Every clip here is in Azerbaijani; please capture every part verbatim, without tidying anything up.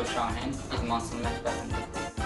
Rəsul Şahin İdmansın mətbəxində.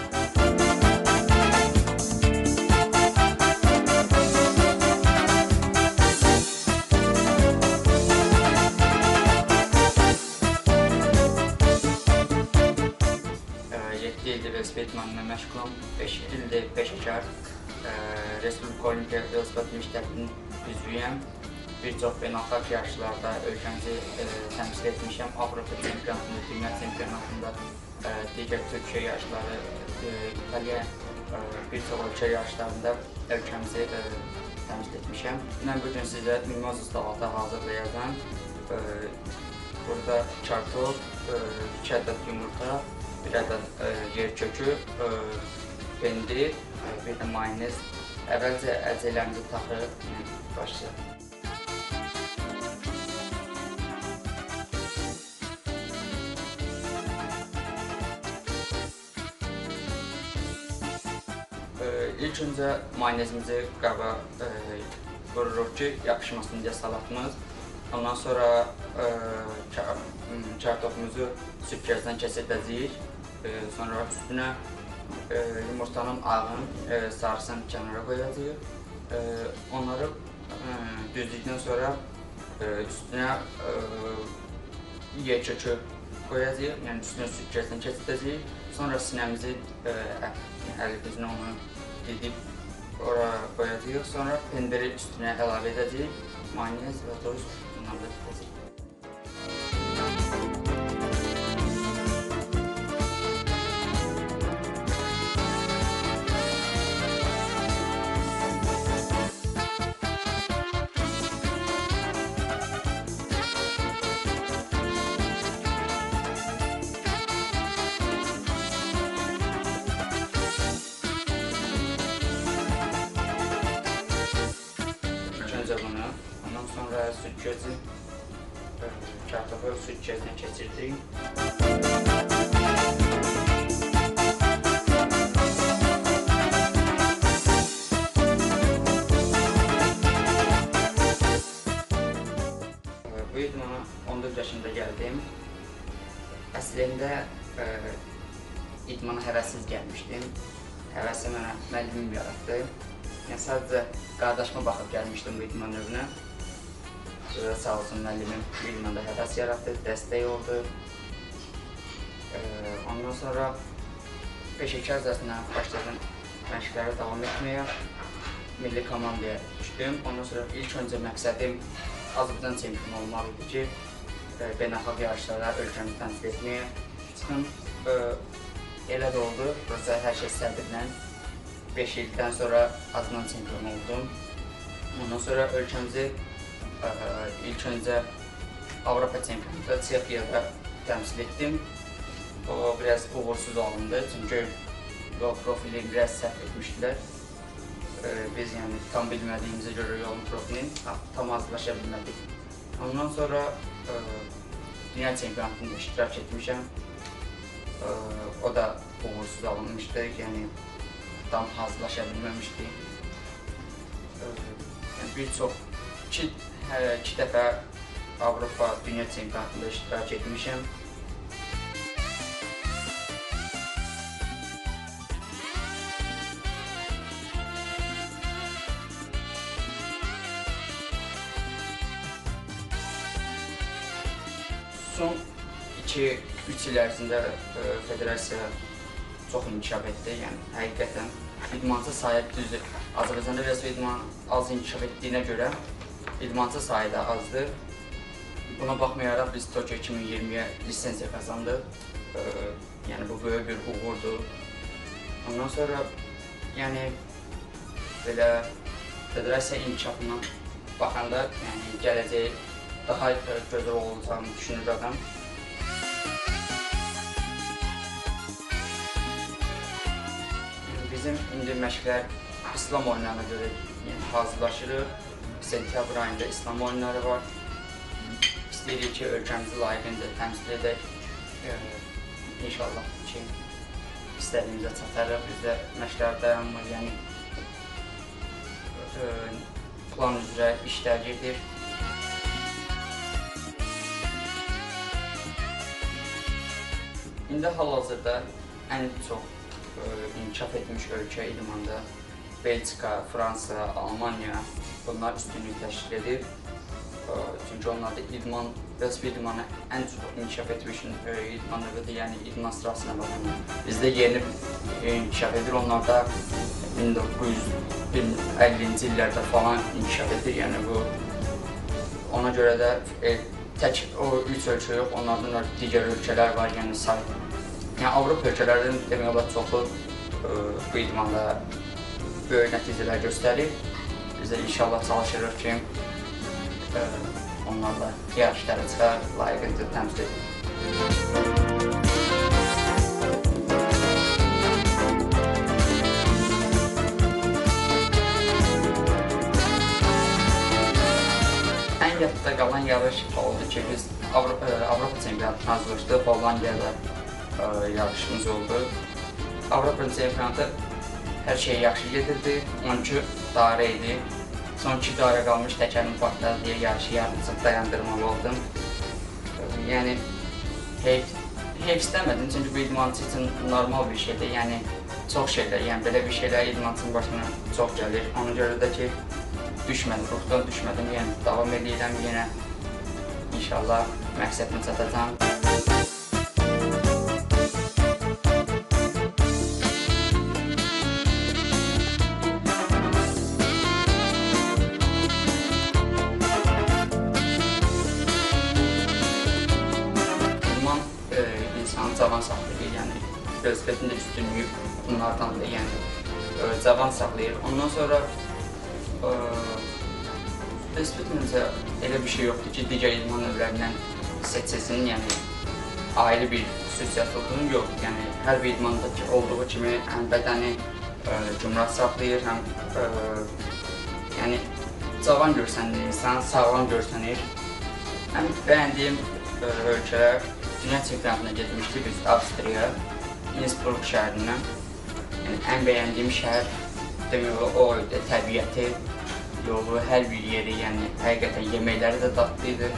yeddi ildir velosiped idmanına məşğulum, beş ildir peşəkar. Respublika Olimpiya Velosiped Məktəbinin üzvüyəm. Bir çox beynəlxalq yarışlarda ölkəmizi təmsil etmişəm. Avropa çempionatında, dünya çempionatında, digər Türkiyə yarışları, İtaliya, bir çox ölkə yarışlarında ölkəmizi təmsil etmişəm. Mən bugün sizə mimoz ıslavatı hazırlayacağım. Burada kartof, iki ədəd yumurta, bir ədəd yer kökü, pendir, bir də mayonez. Əvvəlcə əlcəklərimizi taxırıq, başlayaq. İlk öncə mayonezimizi qaba vururuq ki, yapışmasın deyə salatımız. Ondan sonra kartofumuzu sübkəcdən keçirdəcəyik. Sonra üstünə yumurtanın ağın, sarısını kənara qoyacağıq. Onları düzdükdən sonra üstünə yer kökü qoyacağıq, yəni üstünə sübkəcdən keçirdəcəyik. Sonra sinəmizi, əlimizlə onu didib ora qoyacağıq. Sonra pendiri üstünə əlavə edəcəyik. Mayonez və tuz bunları da edəcəyik. Bunu, ondan sonra süt gözü, kartofu süt gözüne keçirdik. Bu idmana on dörd yaşında gəldim. Əslində idmana həvəssiz gəlmişdim. Həvəsi mənə müəllimim yaratdı. Yəni, sadəcə qardaşıma baxıb gəlmişdim bu idman növünə. Sağ olsun müəllimim bu idmanda həvəs yaratdı, dəstək oldu. Ondan sonra peşəkarcasına başladım məşqlərə davam etməyə. Milli komandaya düşdüm. Ondan sonra ilk öncə məqsədim Azərbaycan çempionu olmaq idi ki, beynəlxalq yarışlara ölkəmizi təmsil etməyə çıxım. Elə də oldu, burası hər şey səbirlə. beş ildən sonra Azərbaycan çempionu oldum. Ondan sonra ölkəmizi ilk öncə Avropa çempionatında Çexiyada təmsil etdim. O biraz uğursuz alındı, çünki yol profili biraz səhv etmişdilər. Biz yəni tam bilmədiyimizə görə yolun profilini tam hazırlaşa bilmədik. Ondan sonra dünya çempionatında iştirak etmişəm. O da uğursuz alınmışdı, yəni tam hazırlaşa bilməmişdik. Bir çox, iki dəfə Avropa dünya çempionatında iştirak etmişəm. Son iki üç il ərzində federasiya çox inkişaf etdi, yəni həqiqətən idmançı sayı düzdür. Azərbaycanda biraz idman az inkişaf etdiyinə görə idmançı sayı da azdır. Buna baxmayaraq biz Tokyo iki min iyirmiyə lisensiya qazandıq. Yəni bu böyük bir uğurdur. Ondan sonra yəni belə federasiya inkişafından baxanda yəni gələcəyi daha gözəl olacağını düşünür adam. Bizim indi məşqlər İslam oyunlarına görə hazırlaşırıq. Sentyabr ayında İslam oyunları var. İstəyirik ki, ölkəmizi layiqincə təmsil edək. İnşallah ki, istədiyimizə çatarıq. Bizdə məşqlər dayanmır, yəni plan üzrə işlər gedir. İndi hal-hazırda ən çox inkişaf etmiş ölkə idmanda Belçika, Fransa, Almanya bunlar üstünlük təşkil edir. Çünki onlarda idman, velosiped idmanı ən çox inkişaf etmiş idman növüdür, yəni idman sırasına baxımı. Bizdə yeni inkişaf edir, onlarda min doqquz yüz əllinci illərdə falan inkişaf edir. Yəni bu, ona görə də e, tək o üç ölkə yox, onlardan da digər ölkələr var, yəni say. Yəni Avropa ölkələrinin demək olar çoxu e, bu idmanda böyük nəticələr göstərir. Biz də inşallah çalışırıq ki, e, onlarla yarışlara çıxar, layiqincə təmsil edir. Ən yadda qalan yarış oldu ki, biz Avropa, Avropa çempionatına hazırlaşdıq, Hollandiyada e, yarışımız oldu. Avropa çempionatı hər şey yaxşı gedirdi, on iki dairə idi. Son iki dairə qalmış təkərim partladı deyə yarışı yarımcıq dayandırmalı oldum. Yəni, heyf, heyf istəmədim, çünki bu idmançı üçün normal bir şeydir. Yəni, çox şeylər, yəni belə bir şeylər idmançının başına çox gəlir. Ona görə də ki, düşmədim, ruhdan düşmədim, yəni davam edirəm, yenə inşallah məqsədimə çatacağam. Cavan saxlayır, yəni velosipedin də üstünlüyü bunlardandır, yəni cavan saxlayır. Ondan sonra velosipedin isə elə bir şey yoxdur ki, digər idman növlərindən seçilsin, yəni ayrı bir xüsusiyyət olduğunu yox. Yəni hər bir idmandakı olduğu kimi həm bədəni gümrah saxlayır, həm yəni cavan görsənir insan, sağlam görsənir. Həm bəyəndiyim ölkələr Dünya çempionatına getmişdik biz Avstriya, Innsbruck şəhərindən. Yəni, ən bəyəndiyim şəhər demək o idi, təbiəti, yolu, hər bir yeri, yəni həqiqətən yeməkləri də dadlıydı.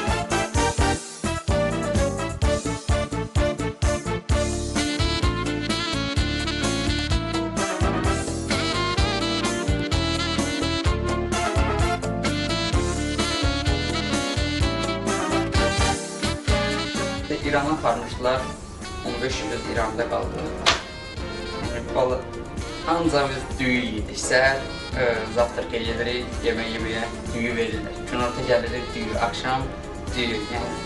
İrana aparmışlar, on beş il İranda qaldı. Yəni, ancaq biz düyü yedik, səhər, zavtraq gedirik, yemək yeməyə düyü verirlər. Günorta gəlirik, düyü, axşam düyü. Yəni,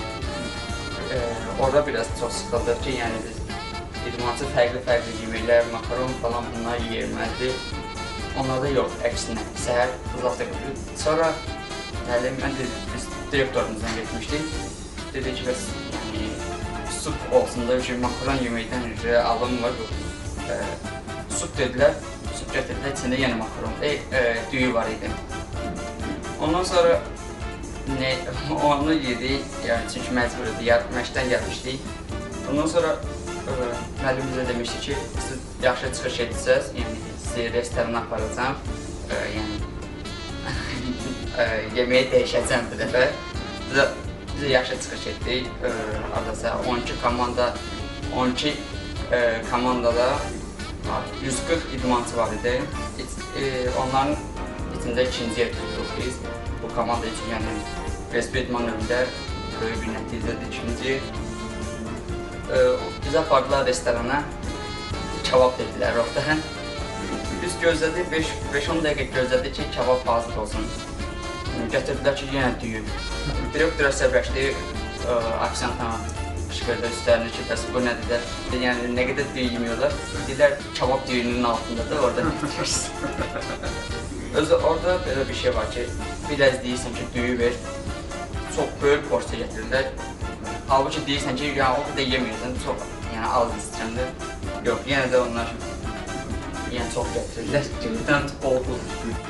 orada biraz çox sıxıldıq ki, yəni biz idmançı fərqli-fərqli yeməklər, makaron falan bunlar yeyirməzdik. Onlarda yox, əksinə, səhər zavtraq gedirik. Sonra, həlim, mən biz direktorumuzdan getmişdik. Dedi ki, bəs sup olsun da, makaron yeməkdən öncə alınmır. Sup dedilər, sup gətirdilər, içində yenə makaron, düyü var idi. Ondan sonra onu yedik, çünki məcbur idi, məşqdən gəlmişdik. Ondan sonra müəllim bizə demişdi ki, siz yaxşı çıxış etsəz, sizi restorana aparacam, yeməyi dəyişəcəm bir dəfə. Biz yaxşı çıxış etdik, adasa on iki komanda, on iki komandada yüz qırx idmançı var idi. Onların içində ikinci yer tutduq biz. Bu komanda üçün, yəni velosiped idman növündə böyük bir nəticədir ikinci. Bizə apardılar restorana, kebab dedilər orada. Biz gözlədik, beş on dəqiqə gözlədik ki, kebab hazır olsun. Gətirdilər ki, yenə düyü. Direktor əsəbləşdi, aksiyantına qışqırdı üstlərini ki, bəs bu nədir? Yəni, nə qədər düyü yemiyorlar? Dedilər, kebab düyünün altındadır, orada bitiririz. Özü, orada belə bir şey var ki, biraz deyirsən ki, düyü ver, çox böyük porsiya gətirirlər. Halbuki deyirsən ki, o qədər yemiyorsan, çox az istəyəndə. Yox, yenə də onlar çox gətirirlər, düyüdən oldu.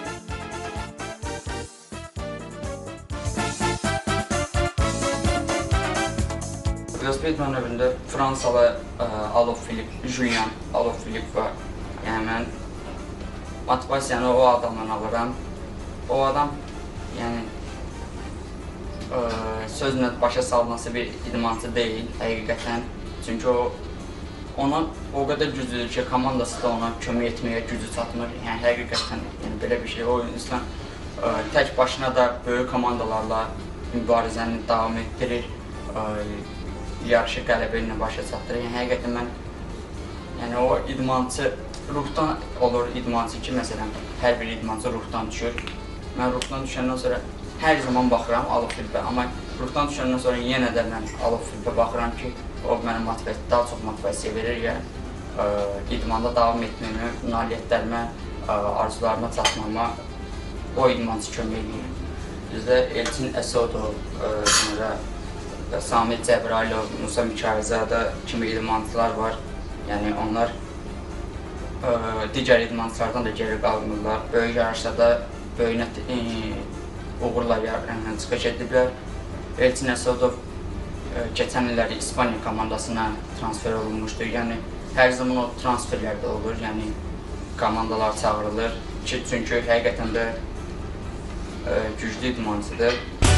Velosiped idman növündə Fransalı Alaphilippe, Julien Alaphilippe var. Yəni, mən motivasiyanı o adamdan alıram. O adam, yəni, sözlə başa salması bir idmançı deyil, həqiqətən. Çünki o ona o qədər güclüdür ki, komandası da ona kömək etməyə gücü çatmır. Yəni həqiqətən yəni belə bir şey. O insan ə, tək başına da böyük komandalarla mübarizəni davam etdirir. Ə, yarışı qələbə ilə başa çatdırır. Yəni həqiqətən mən yəni o idmançı ruhdan olur idmançı ki, məsələn, hər bir idmançı ruhdan düşür. Mən ruhdan düşəndən sonra hər zaman baxıram Alov Filipə, amma ruhdan düşəndən sonra yenə də mən Alov Filipə baxıram ki, o mənə motivasiya, daha çox motivasiya verir, yəni ə, idmanda davam etməyimə, nailiyyətlərimə, ə, arzularıma çatmama o idmançı kömək edir. Bizdə Elçin Əsədov, sonra Samir Cəbrayilov, Musa Mikayılzadə kimi idmançılar var. Yəni onlar ə, digər idmançılardan da geri qalmırlar. Böyük yarışlarda böyük e, uğurla çıxış ediblər. Elçin Əsədov keçən illəri İspaniya komandasına transfer olunmuşdur. Yəni hər zaman o transferlərdə olur. Yəni komandalar çağırılır ki, çünki həqiqətən də ə, güclü idmançıdır.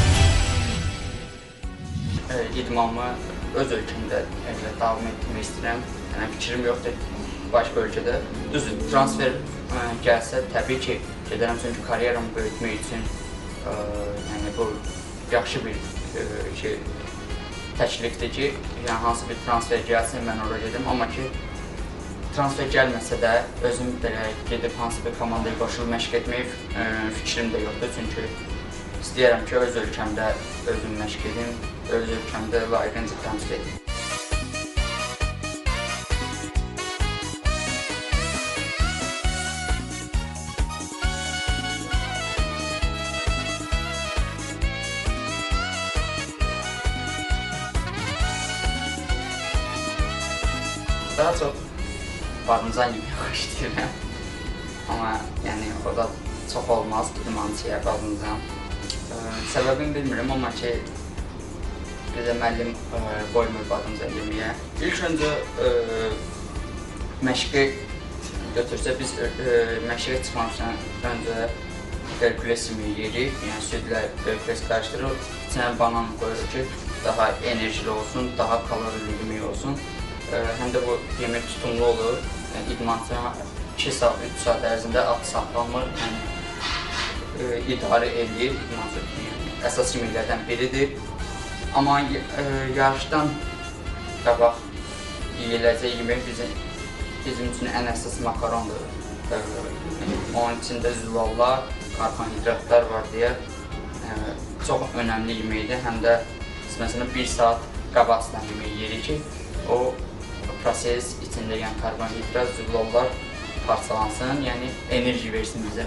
Ə, idmanımı öz ölkəmdə davam etdirmək istəyirəm. Yəni fikrim yoxdur başqa ölkədə. Düzdür, transfer ə, gəlsə təbii ki, gedərəm, çünki karyeramı böyütmək üçün ə, yəni bu yaxşı bir ə, şey, təklifdir ki, yəni hansı bir transfer gəlsin, mən oraya gedim. Amma ki, transfer gəlməsə də özüm belə gedib hansı bir komandaya qoşulub məşq etmək ə, fikrim də yoxdur. Çünki istəyirəm ki, öz ölkəmdə özüm məşq edim, öz ölkəmdə layiqincə təmsil edim. Daha çox badımcan yemək xoşlayıram. Amma yəni o da çox olmaz idmançıya badımcan. Səbəbini bilmirəm, amma ki bizə müəllim qoymur badımcan yeməyə. İlk öncə məşqi götürsə, biz məşqə çıxmamışdan öncə Herkules yeməyi yeyirik. Yəni südlə Herkules qarışdırır, içinə banan qoyuruq ki, daha enerjili olsun, daha kalorili yemək olsun. Həm də bu yemək tutumlu olur. Yəni, idmançı iki saat, üç saat ərzində aç saxlanmır, yəni, idarə edir. İdmançı əsas yeməklərdən biridir. Amma e, yarışdan qabaq yeyiləcək yemək bizim, bizim üçün ən əsas makarondur. E, onun içində zülallar, karbonhidratlar var deyə e, çox önəmli yeməkdir. Həm də məsələn bir saat qabaqdan yemək yeyirik ki, o proses içində yəni karbonhidrat, zülallar parçalansın, yəni enerji versin bizə.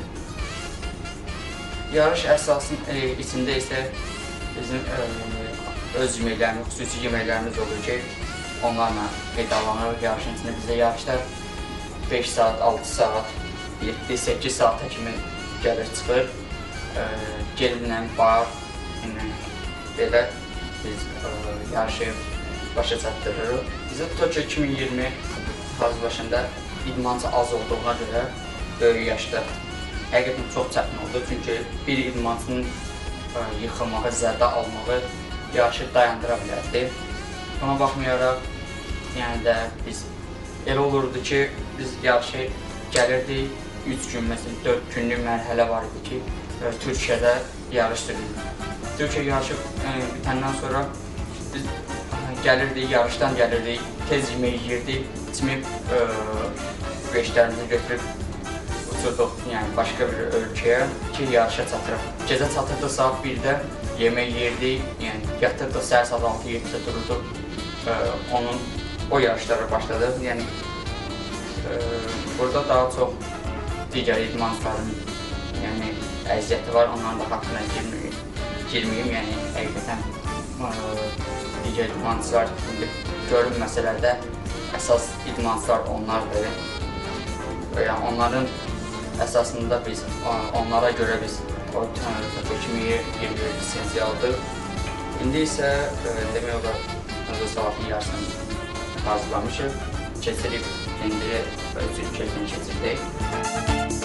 Yarış əsasın e, içində isə bizim e, öz yeməklərimiz, xüsusi yeməklərimiz olur ki, onlarla qidalanırıq yarışın içində. Bizdə yarışlar beş saat, altı saat, yeddi səkkiz saata kimi gəlir çıxır. E, Gellə, bar, yəni, belə biz e, yarışı başa çatdırırıq. Bizə Tokyo iki min iyirmi hazırlaşanda idmançı az olduğuna görə böyük yaşda həqiqətən çox çətin oldu. Çünki bir idmançının yıxılmağı, zədə almağı yarışı dayandıra bilərdi. Buna baxmayaraq, yəni də biz elə olurdu ki, biz yarışı gəlirdik, üç gün, məsələn, dörd günlük mərhələ var idi ki, Türkiyədə yarış sürüldü. Türkiyə yarışı bitəndən sonra biz gəlirdik, yarışdan gəlirdik, tez yemək yeyirdik, içməyib beşlərimizi götürüb uçurduq, yəni başqa bir ölkəyə ki, yarışa çatırıq. Gecə çatırdıq saat birdə, yemək yeyirdik, yəni yatırdıq, səhər saat altı yeddidə dururduq, onun o yarışlara başladıq. Yəni burada daha çox digər idmançıların yəni əziyyəti var, onların da haqqına girməyim, yəni həqiqətən digər idmançılar görünməsələr də əsas idmançılar onlardır. Yəni onların əsasında biz, onlara görə biz o iki min iyirmi lisenziya aldıq. İndi isə demək olar, özü saatın yarısını hazırlamışıq, keçirib, indi öz ülkəsini keçirdik.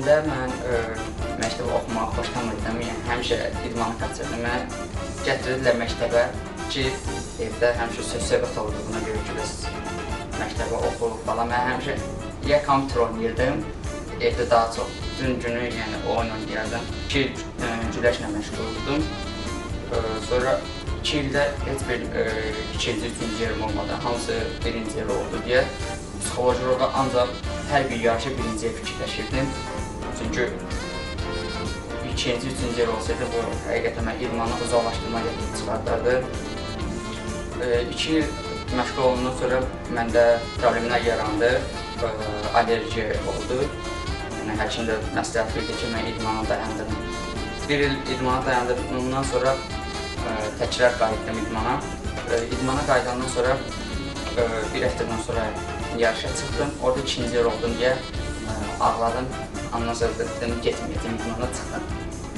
Əslində mən ə, məktəbə oxumağı xoşlamırdım, yəni həmişə idmanı qaçırdım. Mən gətirirdilər məktəbə ki, evdə həmişə söz-söhbət olurdu buna görə ki, biz məktəbə oxuruq falan. Mən həmişə ya kompüter oynayırdım, evdə daha çox gün günü yəni oyun oynayırdım. İki il güləşlə məşğul oldum. Sonra iki ildə heç bir ikinci, üçüncü yerim olmadı, hamısı birinci yer oldu deyə psixoloji olaraq ancaq hər bir yarışı birinciyə fikirləşirdim. Çünki ikinci, üçüncü yer olsaydı bu həqiqətən mən idmanı uzaqlaşdırma gətirib çıxardardı. İki il məşğul olundan sonra məndə problemlər yarandı, alerji oldu. Yəni həkim də məsləhət verdi ki, mən idmanı dayandırım. Bir il idmanı dayandırdıqdan sonra təkrar qayıtdım idmana. İdmana qayıdandan sonra bir həftədən sonra yarışa çıxdım. Orada ikinci yer oldum deyə ağladım. Ondan sonra dedim, getməyəcəm, idmana çıxdım.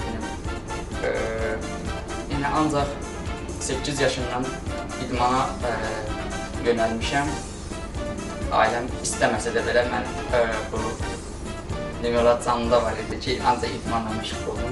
Yəni ancaq səkkiz yaşından idmana yönəlmişəm. Ailəm istəməsə də belə mən bu demək olar canımda var idi ki, ancaq idmanla məşğul olum.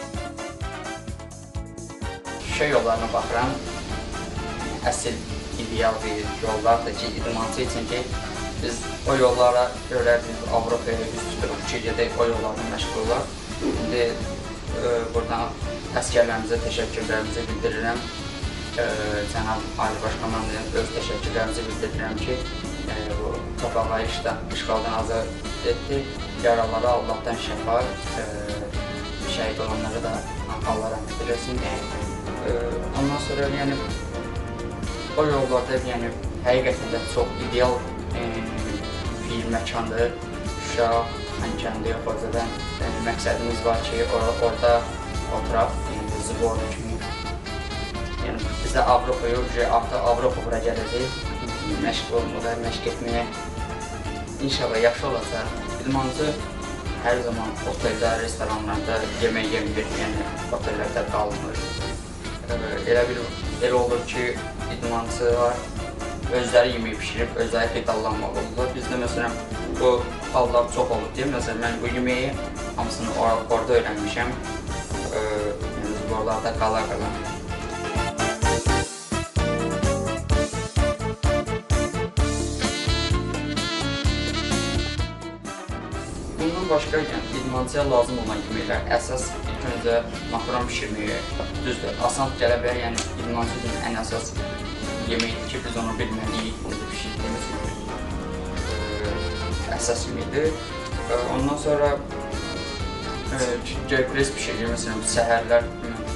Şüşə yollarına baxıram, əsl ideal bir yollardır ki, idmançı üçün ki, biz o yollara görə biz Avropaya üz tuturuq ki, gedək o yollarla məşğul olaq. İndi buradan əsgərlərimizə təşəkkürlərimizi bildirirəm. Cənab Ali Baş Komandanın öz təşəkkürlərimizi bildirirəm ki, bu torpağı işğaldan azad etdi. Yaralara Allahdan şəfa, şəhid olanları da Allah rəhmət eləsin. Ondan sonra yəni o yollarda yəni həqiqətən də çox ideal bir məkandır. Şuşa, Xankəndi, Xocadan məqsədimiz var ki, orada oturaq, zıbor kimi. Yəni bizdə Avropa yox, artıq Avropa bura gələcək, məşq olmağa, məşq etməyə inşallah yaxşı olacaq. İdmançı hər zaman oteldə, restoranlarda yemək yemir, yəni otellərdə qalmır. Elə bir elə olur ki, idmançılar özləri yemək pişirib, özləri pedallanmalı olurlar. Bizdə məsələn bu hallar çox olur deyə, məsələn mən bu yeməyi hamısını orada öyrənmişəm, yəni zborlarda qala-qala. Bundan başqa idmançıya lazım olan yeməklər, əsas ilk öncə makaron bişirməyi, düzdür, asan gələ bilər, yəni idmançı üçün ən əsas yeməkdir ki, biz onu bilməliyik, bunu da bişirdiyimiz əsas yeməkdir. Ondan sonra göypres bişirilir, məsələn, səhərlər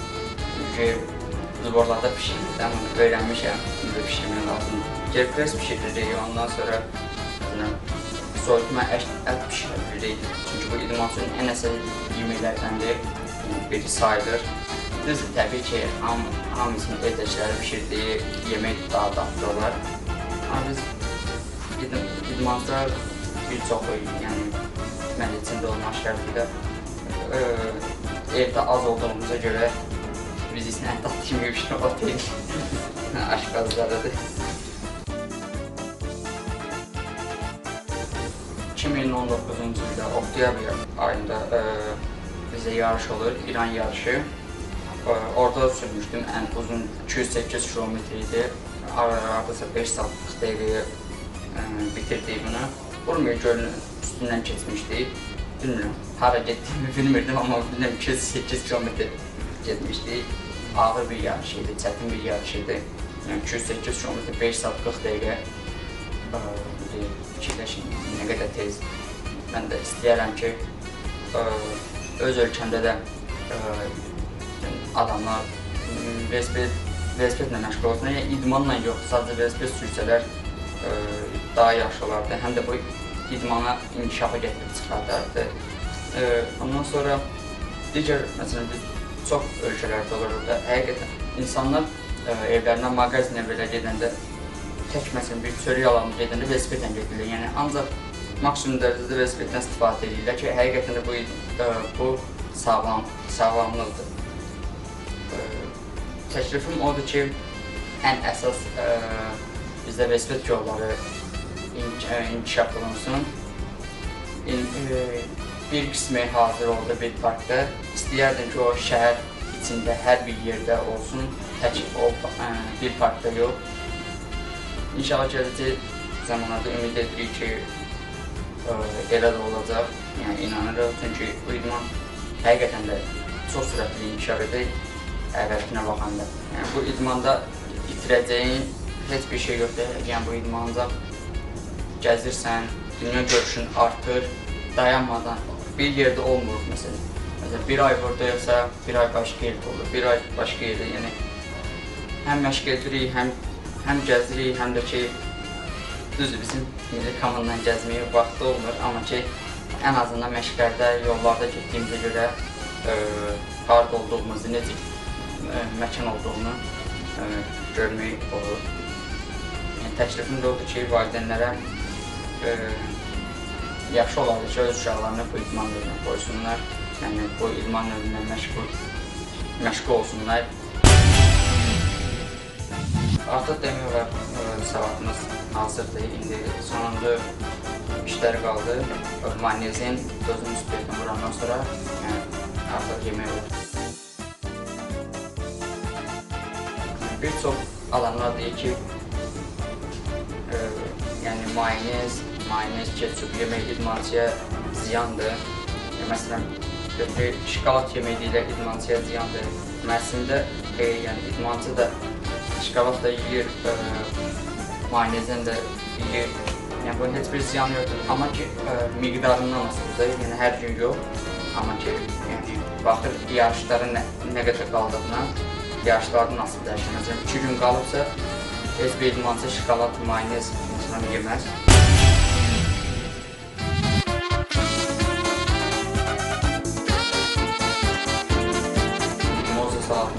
zıborlarda bişirilir, öyrənmişəm, bunu da bişirmək lazımdır. Göypres bişiririk, ondan sonra soyutma ət bişiririk, çünki bu idmançının ən əsas yeməklərdəndir, biri sayılır. Düzdür, təbii ki, hamısının evdəkiləri bişirdiyi yemək daha dadlı olar. Amma biz idmançılar bir çoxu, yəni mən içində olma şərtilə evdə az olduğumuza görə biz isə ən dadlı yemək bişirmək otel aşqazlarıdır. iki min on doqquzuncu ildə oktyabr ayında bizə yarış olur, İran yarışı. Orada sürmüşdüm, ən uzun iki yüz səkkiz kilometr idi. Aradasa beş saatlıq dəqiqəyə bitirdik bunu. Urmiya gölünün üstündən keçmişdik. Bilmirəm, hara getdiyimi bilmirdim, amma bilmirəm iki yüz səkkiz kilometr getmişdik. Ağır bir yarış idi, çətin bir yarış idi. iki yüz səkkiz kilometr beş saat qırx dəqiqə fikirləşin, nə qədər tez. Mən də istəyərəm ki, öz ölkəmdə də adamlar velosipedlə məşğul olsun. Yəni idmanla yox, sadəcə velosiped sürsələr daha yaxşı olardı. Həm də bu idmana inkişafa gətirib çıxardardı. Ondan sonra digər, məsələn, biz çox ölkələrdə olur da, həqiqətən insanlar evlərindən mağazinə belə gedəndə tək məsələn bir çörək alanı gedəndə velosipedlə gedirlər. Yəni ancaq maksimum dərəcədə velosipeddən istifadə edirlər ki, həqiqətən də bu, bu sağlam, sağlamlıqdır. Təklifim odur ki, ən əsas bizdə velosiped yolları inkişaf olunsun. bir qismi hazır oldu bir parkda. İstəyərdim ki, o şəhər içində hər bir yerdə olsun, tək o bir parkda yox. İnşallah gələcək zamanlarda ümid edirik ki, elə də olacaq, yəni inanırıq. Çünki bu idman həqiqətən də çox sürətli inkişaf edək, əvvəlkinə baxanda. Yəni bu idmanda itirəcəyin heç bir şey yoxdur. Yəni bu idmanda gəzirsən, dünya görüşün artır, dayanmadan bir yerdə olmuruq məsələn. Məsələn, bir ay buradayıqsa, bir ay başqa yerdə olur, bir ay başqa yerdə. Yəni, həm məşq edirik, həm, həm gəzirik, həm də ki, düzdür, bizim milli komandan gəzməyə vaxtı olmur, amma ki, ən azından məşqlərdə, yollarda getdiyimizə görə e, harada olduğumuzu, necə e, məkan olduğunu e, görmək olur. Yəni, təklifim də odur ki, valideynlərə e, yaxşı olardı ki, öz uşaqlarını bu idman növünə qoysunlar, yəni bu idman növündən məşğul, məşğul olsunlar. Artıq demək olar, salatımız hazırdır. İndi sonunda işlər qaldı. Manezin, dozun üstüyətini vurandan sonra yəni, artıq yemək olur. Bir çox alanlar deyir ki, e, yəni mayonez, mayonez, ketçup yemək idmançıya ziyandır. E, məsələn, şokolad yemək deyilər idmançıya ziyandır. Əslində, e, yəni idmançı da şokolad da yeyir, e, mayonezdən də yeyir. Yəni, bunun heç bir ziyanı yoxdur. Amma ki, e, miqdarından asılıdır, yəni hər gün yox. Amma ki, yəni, baxır yarışların nə, nə qədər qaldığına, yarışlardan asıl dəyişir. Məsələn, iki gün qalıbsa, heç bir idmançı şokolad, mayonez məsələn yeməz. Moza salatını